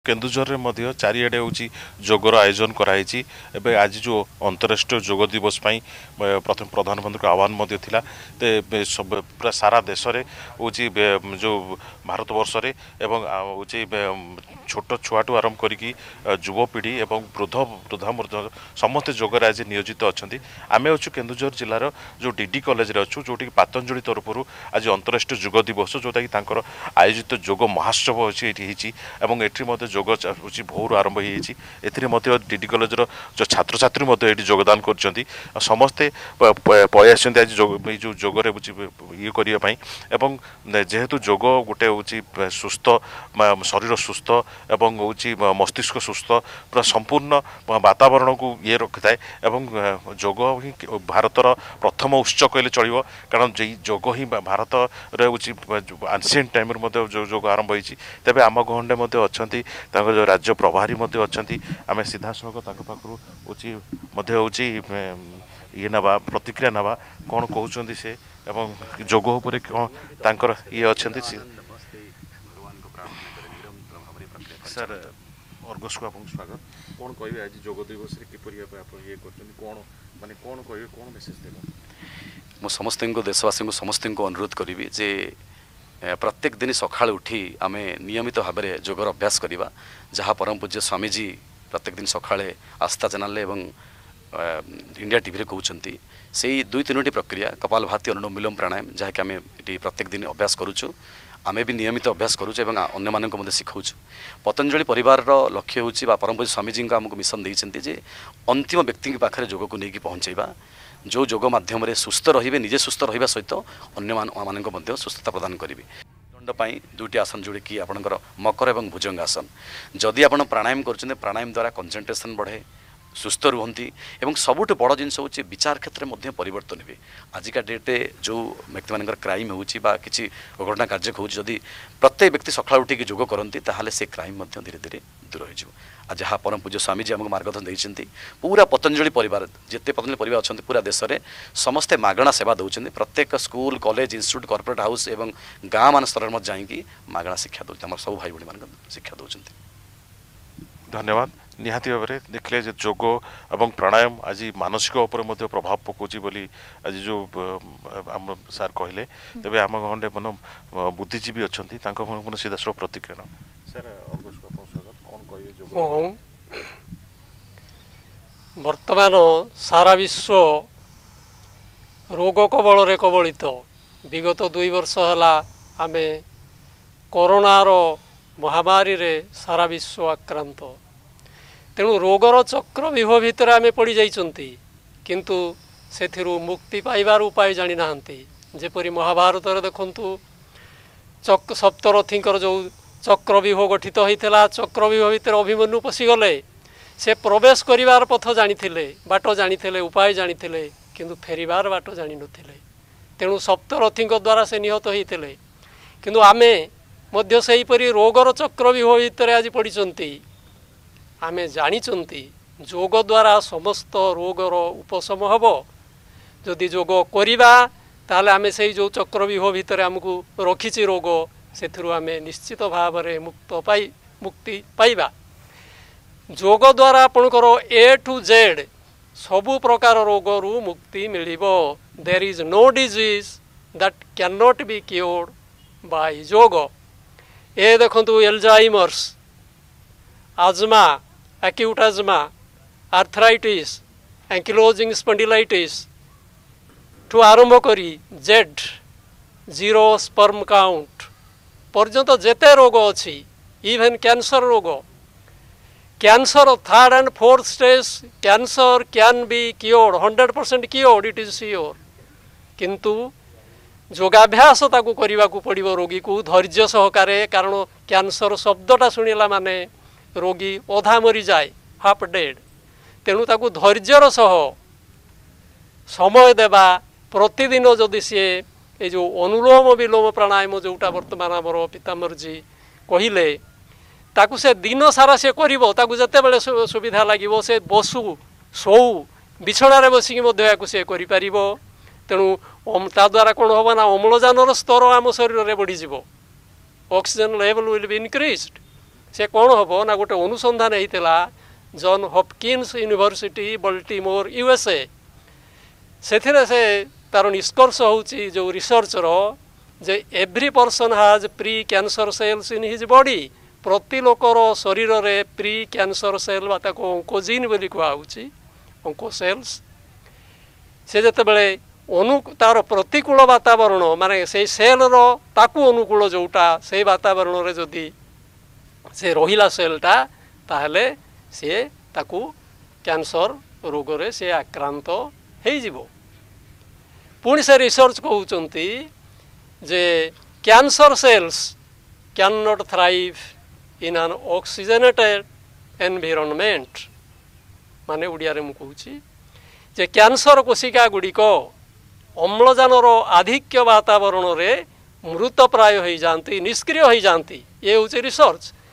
केन्दुझर में चारिड़े हूँ जोगर आयोजन कराई आज जो अंतर्राष्ट्रीय जोग दिवस प्रथम प्रधानमंत्री आह्वान था पूरा सारा देश में हूँ जो भारत वर्ष हूँ छोट छुआठू आरंभ करी युवपीढ़ी और वृद्धा समस्ते जोगर आज नियोजित अच्छा आम अच्छु केन्दुझर जिलार जो डीडी कॉलेज अच्छु जो पतंजलि तरफ आज अंतर्राष्ट्रीय जोग दिवस जोटा कि आयोजित जोग महोत्सव अच्छी ये जोग हूँ भोर आरंभ हो डीडी कॉलेज जो छात्र छात्री ये योगदान कर समस्ते पलि आज जो जोगर ये करने जेहेतु जोग गोटे हूँ सुस्थ शरीर सुस्थ एवं हूँ मस्तिष्क सुस्थ पूरा संपूर्ण वातावरण को ये रखि थाए जोग ही भारतर प्रथम उत्स कहले चलो कारण जोग ही भारत एंशिएंट टाइम जो जोग आरंभ होती तेज आम गहंडे अच्छा जो राज्य प्रभारी अच्छा आम सीधा सड़क पाखु हूँ ये नवा प्रतिक्रिया नवा कौन कहते से एवं जोग उपर कौन ये अच्छा सर अर्गस को आप स्वागत कौन कहे आज जोग दिवस किपर ये कौन माने कौन कहे कौन मेसेज देगा मु समस्त देशवासी समस्त अनुरोध करी जे प्रत्येक दिन सकाळ उठी आमे नियमित भाव में जोगर अभ्यास करवा जहाँ परम पूज्य स्वामीजी प्रत्येक दिन सकाळे आस्था चैनल एवं इंडिया टीवी रे कहते से दुई तीनोटी प्रक्रिया कपालभाति अनुलोम विलोम प्राणायाम जहाँकि आम ये प्रत्येक दिन अभ्यास करुचु आमे भी नियमित अभ्यास करुचु एवं अन्य मानक मध्य शिखाऊँ पतंजलि परिवार लक्ष्य होची परम पूज्य स्वामीजी आमको मिशन देते जे अंतिम व्यक्ति के पाखे जोग को लेकिन पहुँचेबा जो जोग माध्यम सुस्थ रे निजे सुस्थ रहा सहित अन्य मानक सुस्थता प्रदान करी दंडपाई दुईटी आसन जोड़े कि आपंकर मकर और भुजंग आसन जदि आप प्राणायाम कर प्राणायाम द्वारा कंसंट्रेशन बढ़े सुस्थ रुहंती एवं सबुठ बड़ जिनस हूँ विचार क्षेत्र में परिवर्तन हुए आजिका डेट्रे जो व्यक्ति मान क्राइम होची कि अघटना कार्य होती प्रत्येक व्यक्ति सकाळ उठिक जोग करती ताहले से क्राइम धीरे धीरे दूर हो आज जहाँ परम पूज्य स्वामीजी आमको मार्गदर्शन देते पूरा पतंजलि परिवार जिते पतंजलि परिवार अच्छा पूरा देश में समस्ते मागणा सेवा दौरान प्रत्येक school college institute corporate house एवं गाँ मान स्तर में जाकि मागणा शिक्षा दौरान आम सब भाई भाई मान शिक्षा दौरान धन्यवाद निहाती भाव में देखले जोग एवं प्राणायाम आज मानसिक उपर प्रभाव पकाउछि बोली आज जो आम सार कहले तेज आम गहंडे मन बुद्धिजीवी अच्छा सीधा प्रतिक्रिया सर कौन कहे वर्तमान सारा विश्व रोग कबल कबलित विगत 2 वर्ष है आम कोरोनार महामारी रे सारा विश्व आक्रांत तेणु रोगर चक्र व्यूह भितर आम पड़ जाइंती किंतु से मुक्ति पाइबार उपाय जानी ना जेपरी महाभारत देखु सप्तरथींकर जो चक्रव्यूह गठित होता चक्रव्यूह भितर अभिमन्यु पशिगले से प्रवेश करिवार पथ जानी बाट जानी उपाय जानी किंतु फेरिबार बाट जानी नथिले तेणु सप्तरथी द्वारा से निहत होते किंतु आमे मध्य सेहीपरि रोगर चक्रव्यूह भितर आज पड़ती आमे जानिचंती जोग द्वारा समस्त रोगर उपशम हब जदि जोग करिबा ताले आमे से जो चक्रव्यूह भितर आमको रखिछि रोग से आमे निश्चित भाव में मुक्ति पाइबा जोग द्वारा आपणकर ए टू जेड सबु प्रकार रोग रु मुक्ति मिलिबो there is no disease that can not be cured by yoga ए देखंतु एल्जाइमर्स आजमा एक्यूट आजमा आर्थराइटिस एंकिलोजिंग स्पॉन्डिलाइटिस ठू आरंभ करी जेड जीरो स्पर्म काउंट पर्यंत जेते रोग अच्छी इवेन कैंसर रोग cancer 3rd and 4th stage cancer can be cured 100% cured it is sure किंतु योगाभ्यास ताकू करने को पड़ो रोगी को धैर्य सहकारे कारण कैंसर शब्दटा शुणिला माने रोगी अधा मरी जाए हाफ डेड तेणु ताकू धैर्यर सह समय देवा प्रतिदिन जदि सी ये जो अनुलोम विलोम प्राणायाम जोटा वर्तमान आमर पिताम्बर जी कहले ताकू से दिन सारा से करिवो ताकू जते बेले सुविधा लागिवो से बसु सौ बिछणारे बसिकी से करि परिबो तेणु ता द्वारा कौन हम ना अम्लजान स्तर आम शरीर में बढ़ीज oxygen level will be increased से कौन हम ना गोटे अनुसंधान होता John Hopkins university Baltimore USA से तार निष्कर्ष होची जो रिसर्चर जे every person has pre cancer cells in his body प्रति लोकर शरीर रे प्री कैंसर सेल बा ताको ऑन्कोजीन बोली कहउची ऑन्को सेल्स से जते बेले तार प्रतिकूल वातावरण माने से सेल रो ताकू अनुकूल जोटा से वातावरण रे जदि से रहिला सेलटा ताहले से ताकू कैंसर रोग रे से आक्रांत हेई जिवो पुणी से रिसर्च कहउचंती जे cancer cells can not thrive in an oxygenated environment माने उड़िया रे मु कहूची जे कैंसर कोशिका गुड़िक अम्लजानर आधिक्य वातावरण रे मृत प्राय हो जाती निष्क्रिय हो जाती ये हूँ रिसर्च